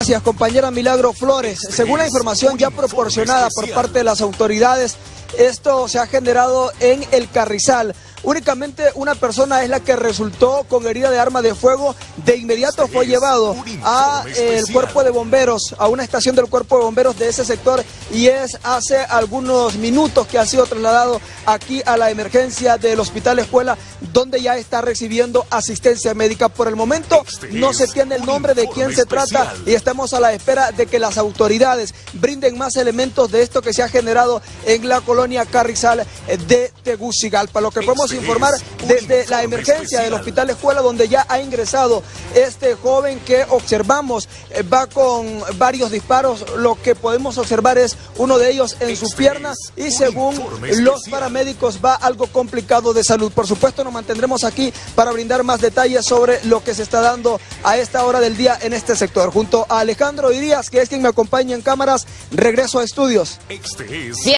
Gracias, compañera Milagro Flores. Según la información ya proporcionada por parte de las autoridades, esto se ha generado en El Carrizal. Únicamente una persona es la que resultó con herida de arma de fuego. De inmediato fue llevado a el cuerpo de bomberos, a una estación del cuerpo de bomberos de ese sector, y es hace algunos minutos que ha sido trasladado aquí a la emergencia del Hospital Escuela, donde ya está recibiendo asistencia médica. Por el momento no se tiene el nombre de quién se trata y estamos a la espera de que las autoridades brinden más elementos de esto que se ha generado en la colonia Carrizal de Tegucigalpa. Lo que podemos informar desde la emergencia del Hospital Escuela, donde ya ha ingresado este joven que observamos va con varios disparos. Lo que podemos observar es uno de ellos en su pierna y según los paramédicos va algo complicado de salud. Por supuesto nos mantendremos aquí para brindar más detalles sobre lo que se está dando a esta hora del día en este sector. Junto a Alejandro Irías, que es quien me acompaña en cámaras, regreso a estudios.